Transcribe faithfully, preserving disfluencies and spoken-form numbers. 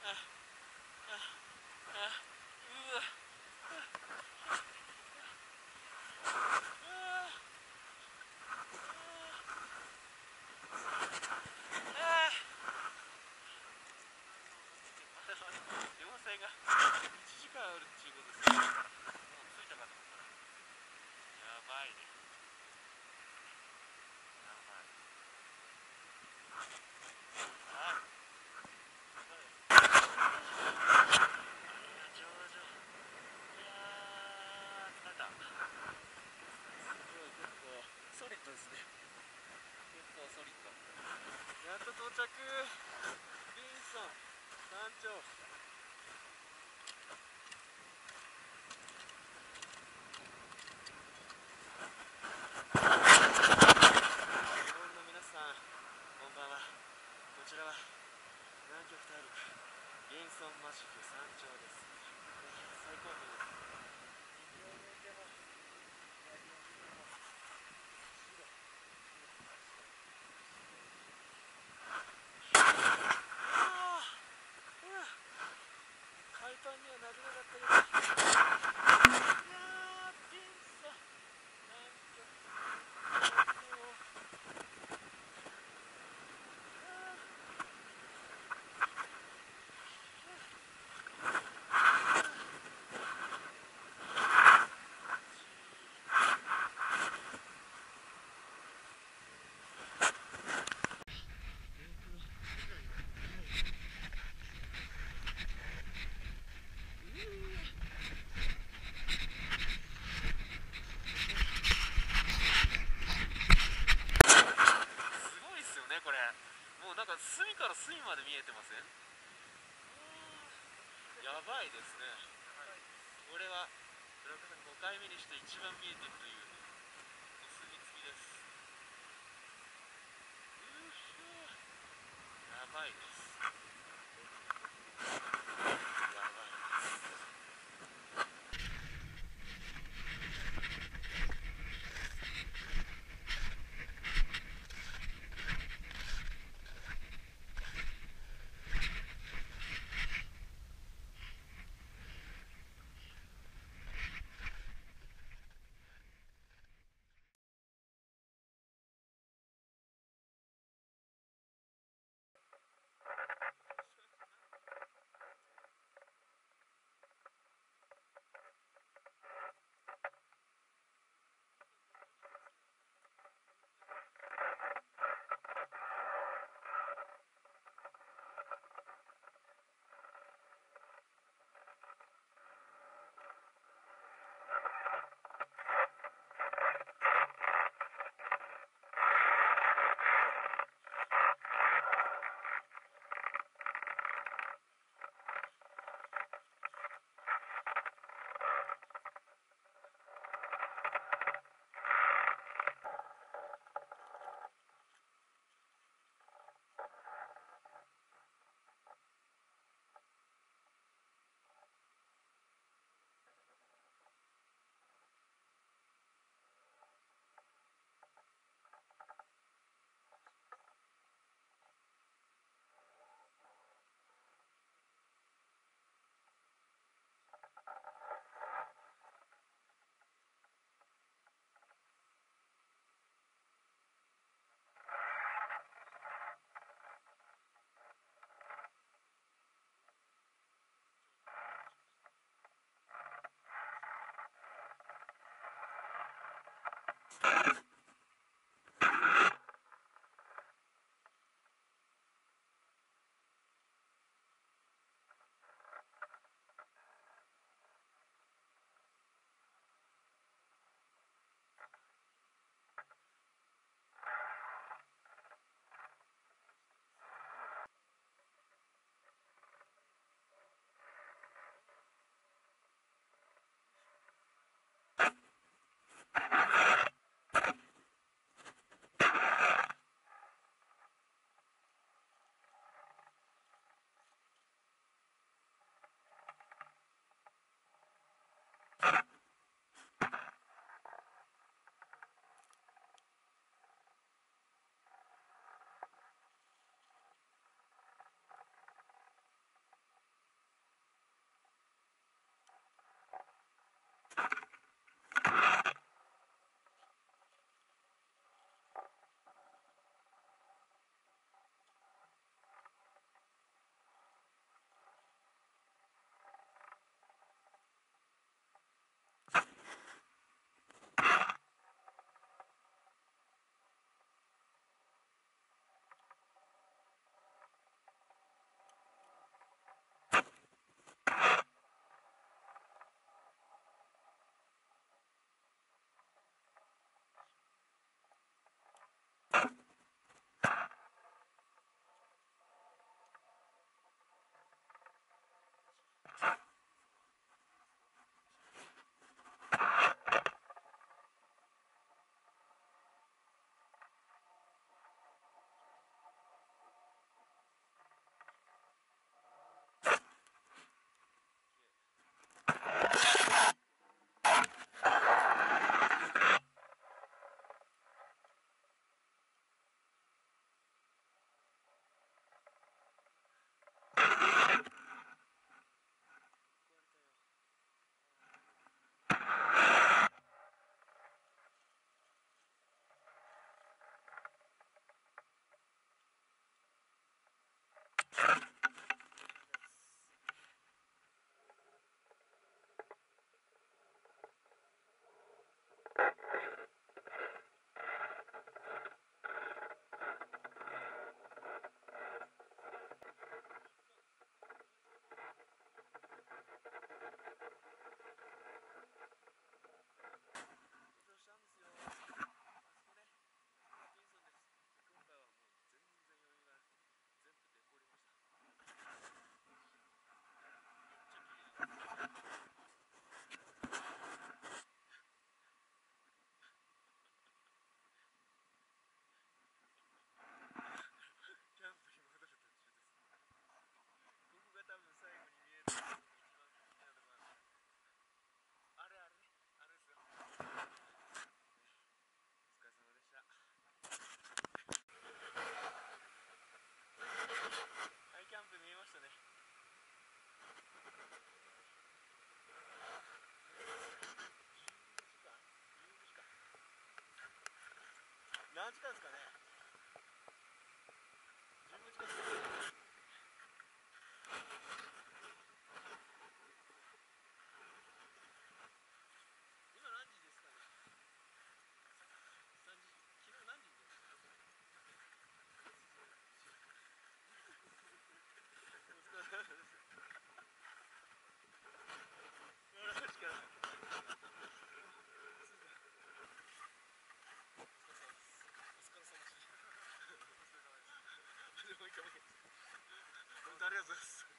稜線がいちじかんあるっていうことですね。もう着いたかと思ったらやばいね。やばい。あっ頂上。いやー疲れた。すごい結構ソリッドですね。結構ソリッド。やっと到着。ビンソン山頂。日本の皆さんこんばんは。こちらは南極大陸ビンソンマシフ山頂です。最高峰です。右を向いても左を見ても白。ああ、海パンにはなれなかったけど、いやービンソン南極最高。これもうなんか隅から隅まで見えてません？やばいですね。これは村岡さんごかいめにして一番見えてるというお墨付きです。やばいです。やばいです。 何時間ですかね。じゅうごじかんですかね。今何時ですかね。さんじ、昨日何時に出ました。お疲れ様です。よろしく。お疲れ様です。もう一回もう一回。本当ありがとうございます。